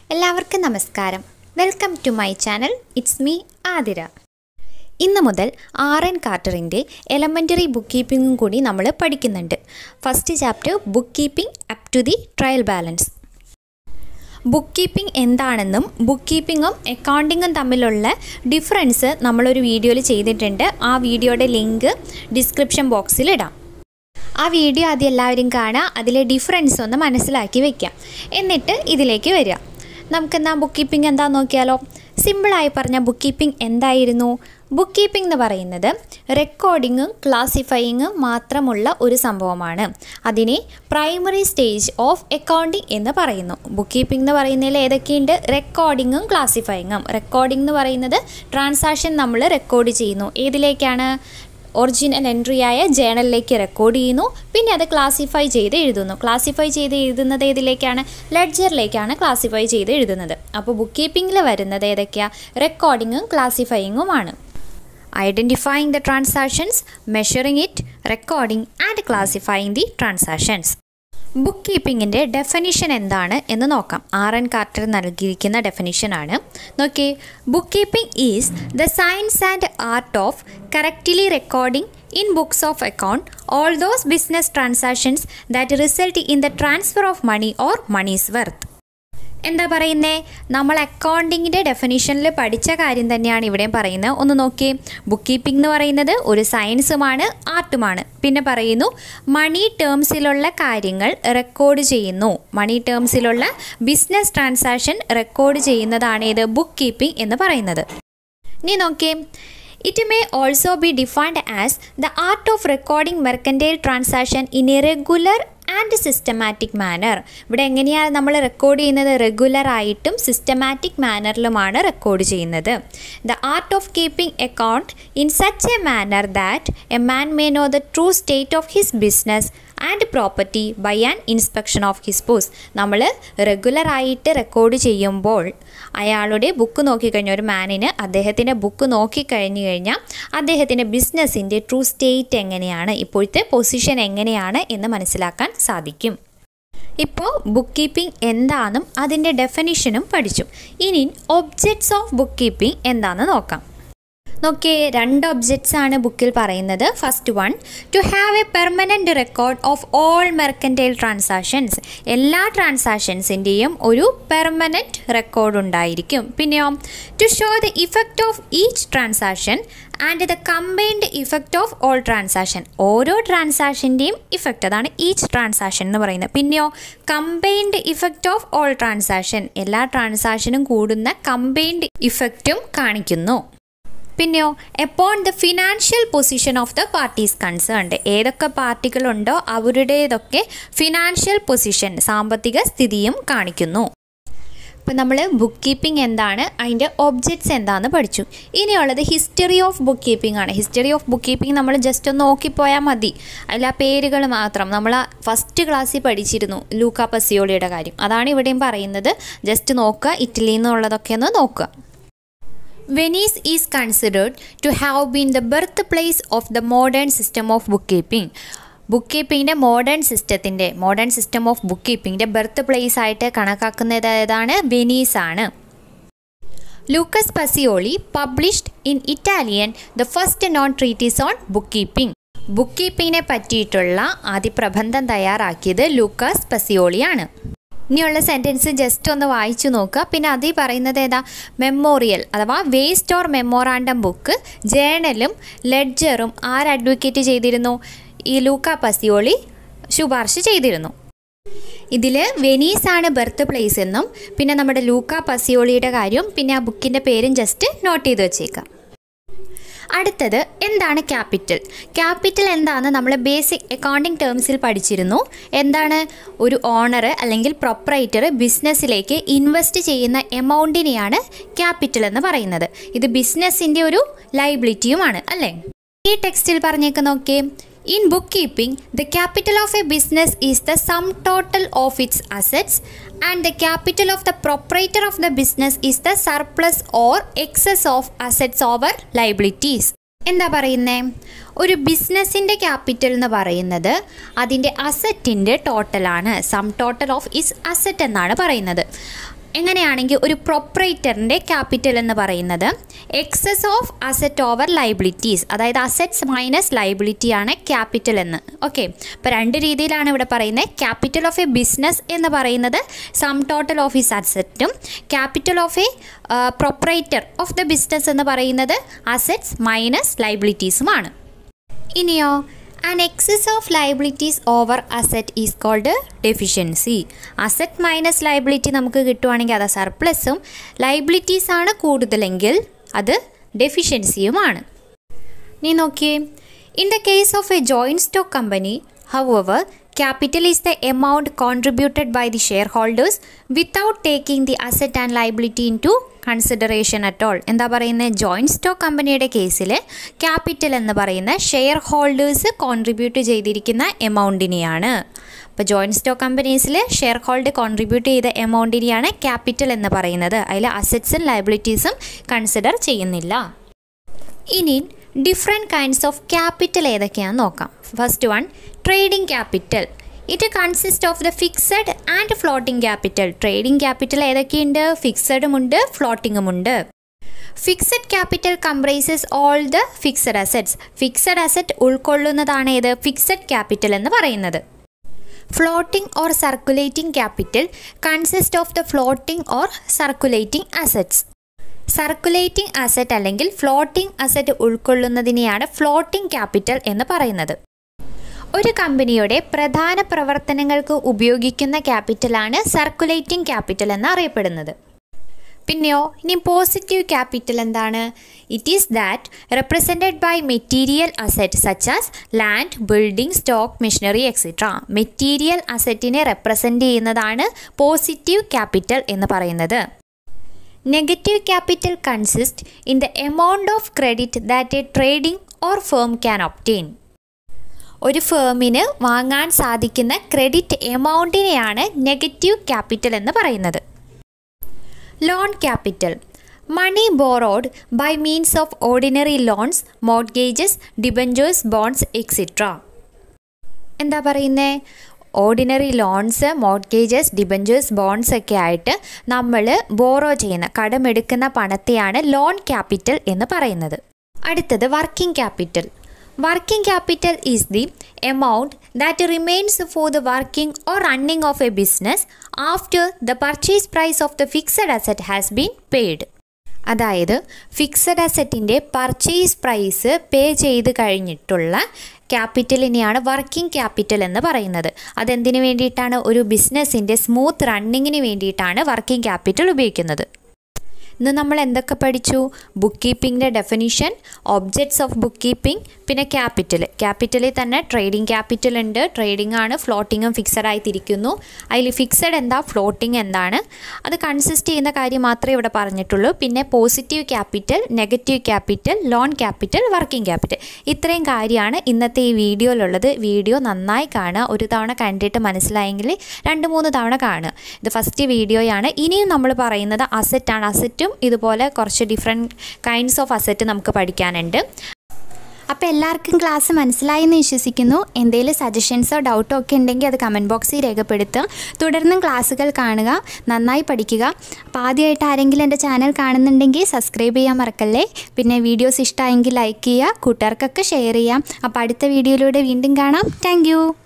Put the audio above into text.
എല്ലാവർക്കും നമസ്കാരം. Welcome to my channel. It's me Athira. ഇന്ന് മുതൽ ആർ.എൻ. കാർട്ടറിൻ്റെ എലമെൻ്ററി ബുക്ക് കീപ്പിങ്ങും കൂടി നമ്മൾ പഠിക്കുന്നുണ്ട്. First chapter bookkeeping up to the trial balance. Bookkeeping എന്താണെന്നും ബുക്ക് കീപ്പിങ്ങും അക്കൗണ്ടിങ്ങും തമ്മിലുള്ള ഡിഫറൻസ് നമ്മളൊരു വീഡിയോയിൽ ചെയ്തിട്ടുണ്ട്. ആ വീഡിയോയുടെ ലിങ്ക് ഡിസ്ക്രിപ്ഷൻ ബോക്സിൽ ഇടാം. ആ വീഡിയോ ആദ്യം എല്ലാവരും കാണുക, അതിലെ ഡിഫറൻസ് ഒന്ന് മനസ്സിലാക്കി വയ്ക്കാം. എന്നിട്ട് ഇതിലേക്ക് വരിക. നമുക്കെന്താ ബുക്ക് കീപ്പിംഗ് എന്താണെന്ന് നോക്കിയാലോ. സിമ്പിളായി പറഞ്ഞാൽ ബുക്ക് കീപ്പിംഗ് എന്തായിരുന്നു? ബുക്ക് കീപ്പിംഗ് എന്ന് പറയുന്നത് റെക്കോർഡിങ്ങും ക്ലാസിഫയിങ്ങും മാത്രമുള്ള ഒരു സംഭവമാണ്. അതിനെ പ്രൈമറി സ്റ്റേജ് ഓഫ് അക്കൗണ്ടിങ് എന്ന് പറയുന്നു. ബുക്ക് കീപ്പിംഗ് എന്ന് പറയുന്നതിൽ ഏതൊക്കെയുണ്ട്? റെക്കോർഡിങ്ങും ക്ലാസിഫയിങ്ങും. റെക്കോർഡിംഗ് എന്ന് പറയുന്നത് ട്രാൻസാക്ഷൻ നമ്മൾ റെക്കോർഡ് ചെയ്യുന്നു. ഏതിലേക്കാണ്? ഒറിജിനൽ എൻട്രി ആയ ജേണലിലേക്ക് റെക്കോർഡ് ചെയ്യുന്നു. പിന്നെ അത് ക്ലാസിഫൈ ചെയ്ത് എഴുതുന്നു. ക്ലാസിഫൈ ചെയ്ത് എഴുതുന്നത് ഏതിലേക്കാണ്? ലെഡ്ജറിലേക്കാണ് ക്ലാസിഫൈ ചെയ്ത് എഴുതുന്നത്. അപ്പോൾ ബുക്ക് കീപ്പിങ്ങിൽ വരുന്നത് ഏതൊക്കെയാണ്? റെക്കോർഡിങ്ങും ക്ലാസിഫയിങ്ങുമാണ്. Identifying the transactions, measuring it, recording and classifying the transactions. ബുക്ക് കീപ്പിങ്ങിൻ്റെ ഡെഫിനിഷൻ എന്താണ് എന്ന് നോക്കാം. ആർ.എൻ. കാർട്ടർ നൽകിയിരിക്കുന്ന ഡെഫിനിഷനാണ്. നോക്കിയേ, bookkeeping is the science and art of correctly recording in books of account all those business transactions that result in the transfer of money or money's worth. എന്താ പറയുന്നേ? നമ്മൾ അക്കൗണ്ടിങ്ങിൻ്റെ ഡെഫിനിഷനിൽ പഠിച്ച കാര്യം തന്നെയാണ് ഇവിടെയും പറയുന്നത്. ഒന്ന് നോക്കിയേ, ബുക്ക് കീപ്പിംഗ് എന്ന് പറയുന്നത് ഒരു സയൻസുമാണ്, ആർട്ടുമാണ്. പിന്നെ പറയുന്നു മണി ടേംസിലുള്ള കാര്യങ്ങൾ റെക്കോർഡ് ചെയ്യുന്നു. മണി ടേംസിലുള്ള ബിസിനസ് ട്രാൻസാക്ഷൻ റെക്കോർഡ് ചെയ്യുന്നതാണ് ഇത് ബുക്ക് കീപ്പിംഗ് എന്ന് പറയുന്നത്. ഇനി നോക്കിയേ, it may also be defined as the art of recording mercantile transaction in a regular and systematic manner. ഇവിടെ എങ്ങനെയാണ് നമ്മൾ റെക്കോർഡ് ചെയ്യുന്നത്? റെഗുലർ ആയിട്ടും സിസ്റ്റമാറ്റിക് മാനറിലുമാണ് റെക്കോർഡ് ചെയ്യുന്നത്. The art of keeping account in such a manner that a man may know the true state of his business and property by an inspection of his books. നമ്മൾ റെഗുലറായിട്ട് record ചെയ്യുമ്പോൾ അയാളുടെ book നോക്കിക്കഴിഞ്ഞാൽ, ഒരു മാനിന് അദ്ദേഹത്തിൻ്റെ book നോക്കിക്കഴിഞ്ഞു കഴിഞ്ഞാൽ അദ്ദേഹത്തിൻ്റെ ബിസിനസ്സിൻ്റെ ട്രൂ സ്റ്റേറ്റ് എങ്ങനെയാണ്, ഇപ്പോഴത്തെ പൊസിഷൻ എങ്ങനെയാണ് എന്ന് മനസ്സിലാക്കാൻ സാധിക്കും. ഇപ്പോൾ ബുക്ക് കീപ്പിംഗ് എന്താണെന്നും അതിൻ്റെ ഡെഫിനിഷനും പഠിച്ചു. ഇനി ഒബ്ജക്ട്സ് ഓഫ് ബുക്ക് കീപ്പിംഗ് എന്താണെന്ന് നോക്കാം. നോക്കിയേ, രണ്ട് ഒബ്ജക്ട്സ് ആണ് ബുക്കിൽ പറയുന്നത്. First one, to have a permanent record of all mercantile transactions. എല്ലാ ട്രാൻസാക്ഷൻസിൻ്റെയും ഒരു പെർമനൻറ്റ് റെക്കോർഡ് ഉണ്ടായിരിക്കും. പിന്നെയോ, to show the effect of each transaction and the combined effect of all transaction. ഓരോ ട്രാൻസാക്ഷൻ്റെയും ഇഫക്റ്റ്, അതാണ് ഈച്ച് ട്രാൻസാക്ഷൻ എന്ന് പറയുന്നത്. പിന്നെയോ, combined effect of all transaction, എല്ലാ ട്രാൻസാക്ഷനും കൂടുന്ന കമ്പൈൻഡ് ഇഫക്റ്റും കാണിക്കുന്നു. പിന്നെയോ, upon the financial position of the parties concerned. ഏതൊക്കെ പാർട്ടികളുണ്ടോ അവരുടേതൊക്കെ ഫിനാൻഷ്യൽ പൊസിഷൻ, സാമ്പത്തിക സ്ഥിതിയും കാണിക്കുന്നു. ഇപ്പം നമ്മൾ ബുക്ക് കീപ്പിംഗ് എന്താണ്, അതിൻ്റെ ഒബ്ജക്ട്സ് എന്താണെന്ന് പഠിച്ചു. ഇനിയുള്ളത് ഹിസ്റ്ററി ഓഫ് ബുക്ക് കീപ്പിംഗ് ആണ്. ഹിസ്റ്ററി ഓഫ് ബുക്ക് കീപ്പിംഗ് നമ്മൾ ജസ്റ്റ് ഒന്ന് നോക്കിപ്പോയാൽ മതി. അതിൽ ആ പേരുകൾ മാത്രം നമ്മൾ ഫസ്റ്റ് ക്ലാസ്സിൽ പഠിച്ചിരുന്നു, ലൂക്കാ പസിയോളിയുടെ കാര്യം. അതാണ് ഇവിടെയും പറയുന്നത്. ജസ്റ്റ് നോക്കുക, ഇറ്റലിയിൽ നിന്നുള്ളതൊക്കെ ഒന്ന് നോക്കുക. Venice is considered to have been the birthplace of the modern system of bookkeeping. ബുക്ക് കീപ്പിങ്ങിൻ്റെ മോഡേൺ സിസ്റ്റം ഓഫ് ബുക്ക് കീപ്പിങ്ങിൻ്റെ ബർത്ത് പ്ലേസ് ആയിട്ട് കണക്കാക്കുന്നത് ഏതാണ്? വെനീസ് ആണ്. Lucas Pacioli published in Italian the first known treatise on bookkeeping. ബുക്ക് കീപ്പിങ്ങിനെ പറ്റിയിട്ടുള്ള ആദ്യ പ്രബന്ധം തയ്യാറാക്കിയത് ലൂക്കസ് പസിയോളിയാണ്. ഇനിയുള്ള സെൻറ്റൻസ് ജസ്റ്റ് ഒന്ന് വായിച്ചു നോക്കുക. പിന്നെ അതിൽ പറയുന്നത് ഏതാ? മെമ്മോറിയൽ അഥവാ വേസ്റ്റ് ഓർ മെമ്മോറാണ്ടം ബുക്ക്, ജേണലും ലെഡ്ജറും ആര് അഡ്വക്കേറ്റ് ചെയ്തിരുന്നു? ഈ ലൂക്കാ പസിയോളി ശുപാർശ ചെയ്തിരുന്നു. ഇതിൽ വെനീസാണ് ബർത്ത് പ്ലേസ് എന്നും പിന്നെ നമ്മുടെ ലൂക്കാ പസിയോളിയുടെ കാര്യം, പിന്നെ ആ ബുക്കിൻ്റെ പേരും ജസ്റ്റ് നോട്ട് ചെയ്ത് വെച്ചേക്കാം. അടുത്തത് എന്താണ് ക്യാപിറ്റൽ? ക്യാപിറ്റൽ എന്താണെന്ന് നമ്മൾ ബേസിക് അക്കൗണ്ടിങ് ടേംസിൽ പഠിച്ചിരുന്നു. എന്താണ്? ഒരു ഓണർ അല്ലെങ്കിൽ പ്രൊപ്പറേറ്റർ ബിസിനസ്സിലേക്ക് ഇൻവെസ്റ്റ് ചെയ്യുന്ന എമൗണ്ടിനെയാണ് ക്യാപിറ്റൽ എന്ന് പറയുന്നത്. ഇത് ബിസിനസ്സിൻ്റെ ഒരു ലയബിലിറ്റിയുമാണ്, അല്ലേ? ഈ ടെക്സ്റ്റിൽ പറഞ്ഞേക്ക് നോക്കിയേ, in bookkeeping the capital of a business is the sum total of its assets and the capital of the proprietor of the business is the surplus or excess of assets over liabilities. എന്താ പറയുന്നേ? ഒരു ബിസിനസ്സിൻ്റെ capital എന്ന് പറയുന്നത് അതിൻ്റെ അസറ്റിൻ്റെ ടോട്ടലാണ്. Sum total of his asset എന്നാണ് പറയുന്നത്. എങ്ങനെയാണെങ്കിൽ ഒരു പ്രൊപ്പറേറ്ററിൻ്റെ ക്യാപിറ്റൽ എന്ന് പറയുന്നത് excess of asset over liabilities, അതായത് അസറ്റ്സ് മൈനസ് ലൈബിലിറ്റി ആണ് ക്യാപിറ്റൽ എന്ന്. ഓക്കെ, അപ്പോൾ രണ്ട് രീതിയിലാണ് ഇവിടെ പറയുന്നത്. ക്യാപിറ്റൽ ഓഫ് എ ബിസിനസ് എന്ന് പറയുന്നത് സം ടോട്ടൽ ഓഫ് ഹിസ് അസറ്റും, capital of a proprietor of the business എന്ന് പറയുന്നത് അസറ്റ്സ് മൈനസ് ലൈബിലിറ്റീസുമാണ്. ഇനിയോ an excess of liabilities over asset is called deficiency. Asset minus liability നമുക്ക് കിട്ടുവാണെങ്കിൽ അത് സർപ്ലസും, ലൈബിലിറ്റീസ് ആണ് കൂടുതലെങ്കിൽ അത് ഡെഫിഷ്യൻസിയുമാണ്. നീ നോക്കിയേ, in the case of a joint stock company, however, capital is the amount contributed by the shareholders without taking the asset and liability into consideration at all. എന്താ പറയുന്നത്, ജോയിൻറ്റ് സ്റ്റോക്ക് കമ്പനിയുടെ കേസിൽ ക്യാപിറ്റൽ എന്ന് പറയുന്ന ഷെയർ ഹോൾഡേഴ്സ് കോൺട്രിബ്യൂട്ട് ചെയ്തിരിക്കുന്ന എമൗണ്ടിനെയാണ്. അപ്പോൾ joint stock കമ്പനീസിൽ ഷെയർ ഹോൾഡ് കോൺട്രിബ്യൂട്ട് ചെയ്ത എമൗണ്ടിനെയാണ് ക്യാപിറ്റൽ എന്ന് പറയുന്നത്. അതിൽ അസറ്റ്സും ലയബിലിറ്റീസും കൺസിഡർ ചെയ്യുന്നില്ല. ഇനി ഡിഫറെൻറ്റ് കൈൻഡ്സ് ഓഫ് ക്യാപിറ്റൽ ഏതൊക്കെയാണെന്ന് നോക്കാം. First one, trading capital. It consist of the fixed and floating capital. Trading capital ഏതൊക്കെയുണ്ട്? ഫിക്സഡുമുണ്ട്, ഫ്ലോട്ടിങ്ങുമുണ്ട്. Fixed capital comprises all the fixed assets. Fixed asset ഉൾക്കൊള്ളുന്നതാണ് ഏത്? ഫിക്സഡ് ക്യാപിറ്റൽ എന്ന് പറയുന്നത്. Floating or circulating capital consist of the floating or circulating assets. Circulating asset അല്ലെങ്കിൽ floating asset ഉൾക്കൊള്ളുന്നതിനെയാണ് floating capital എന്ന് പറയുന്നത്. ഒരു കമ്പനിയുടെ പ്രധാന പ്രവർത്തനങ്ങൾക്ക് ഉപയോഗിക്കുന്ന ക്യാപിറ്റലാണ് സർക്കുലേറ്റിംഗ് ക്യാപിറ്റൽ എന്നറിയപ്പെടുന്നത്. പിന്നെയോ ഇനി പോസിറ്റീവ് ക്യാപിറ്റൽ എന്താണ്? It is that represented by material asset such as land, building, stock, machinery etcetera. Material അസറ്റിനെ റെപ്രസെൻറ്റ് ചെയ്യുന്നതാണ് പോസിറ്റീവ് ക്യാപിറ്റൽ എന്ന് പറയുന്നത്. Negative capital consist in the amount of credit that a trading or firm can obtain. ഒരു ഫേമിന് വാങ്ങാൻ സാധിക്കുന്ന credit എമൗണ്ടിനെയാണ് negative capital എന്ന് പറയുന്നത്. Loan capital, money borrowed by means of ordinary loans, mortgages, debentures, bonds etcetera. എന്താ പറയുന്നത്? Ordinary loans, mortgages, debentures, bonds ഒക്കെ ആയിട്ട് നമ്മൾ ബോറോ ചെയ്യുന്ന, കടമെടുക്കുന്ന പണത്തെയാണ് ലോൺ ക്യാപിറ്റൽ എന്ന് പറയുന്നത്. അടുത്തത് working capital. Working capital is the amount that remains for the working or running of a business after the purchase price of the fixed asset has been paid. അതായത് fixed അസറ്റിൻ്റെ purchase price pay ചെയ്ത് കഴിഞ്ഞിട്ടുള്ള ക്യാപിറ്റലിനെയാണ് working capital എന്ന് പറയുന്നത്. അതെന്തിനു വേണ്ടിയിട്ടാണ്? ഒരു ബിസിനസ്സിൻ്റെ smooth റണ്ണിങ്ങിന് വേണ്ടിയിട്ടാണ് വർക്കിംഗ് ക്യാപിറ്റൽ ഉപയോഗിക്കുന്നത്. ഇന്ന് നമ്മൾ എന്തൊക്കെ പഠിച്ചു? ബുക്ക് കീപ്പിങ്ങിൻ്റെ definition, objects of bookkeeping, പിന്നെ ക്യാപിറ്റലിൽ തന്നെ ട്രേഡിംഗ് ക്യാപിറ്റൽ ഉണ്ട്. ട്രേഡിംഗ് ആണ്, ഫ്ലോട്ടിങ്ങും ഫിക്സഡായി തിരിക്കുന്നു. അതിൽ ഫിക്സഡ് എന്താ, ഫ്ലോട്ടിംഗ് എന്താണ്, അത് കൺസിസ്റ്റ് ചെയ്യുന്ന കാര്യം മാത്രമേ ഇവിടെ പറഞ്ഞിട്ടുള്ളൂ. പിന്നെ positive capital, negative capital, loan capital, working capital, ഇത്രയും കാര്യമാണ് ഇന്നത്തെ ഈ വീഡിയോയിലുള്ളത്. വീഡിയോ നന്നായി കാണുക. ഒരു തവണ കണ്ടിട്ട് മനസ്സിലായെങ്കിൽ 2-3 തവണ കാണുക. ഇത് ഫസ്റ്റ് വീഡിയോയാണ്. ഇനിയും നമ്മൾ പറയുന്നത് അസറ്റാണ്. അസറ്റും ഇതുപോലെ കുറച്ച് ഡിഫറെൻറ്റ് കൈൻഡ്സ് ഓഫ് അസറ്റ് നമുക്ക് പഠിക്കാനുണ്ട്. അപ്പോൾ എല്ലാവർക്കും ക്ലാസ് മനസ്സിലായി എന്ന് വിശ്വസിക്കുന്നു. എന്തെങ്കിലും സജഷൻസോ ഡൗട്ടോ ഒക്കെ ഉണ്ടെങ്കിൽ അത് കമൻറ്റ് ബോക്സിൽ രേഖപ്പെടുത്തുക. തുടർന്നും ക്ലാസ്സുകൾ കാണുക, നന്നായി പഠിക്കുക. അപ്പോൾ ആദ്യമായിട്ട് ആരെങ്കിലും എൻ്റെ ചാനൽ കാണുന്നുണ്ടെങ്കിൽ സബ്സ്ക്രൈബ് ചെയ്യാൻ മറക്കല്ലേ. പിന്നെ വീഡിയോസ് ഇഷ്ടമായെങ്കിൽ ലൈക്ക് ചെയ്യുക, കൂട്ടുകാർക്കൊക്കെ ഷെയർ ചെയ്യാം. അപ്പോൾ അടുത്ത വീഡിയോയിലൂടെ വീണ്ടും കാണാം. താങ്ക്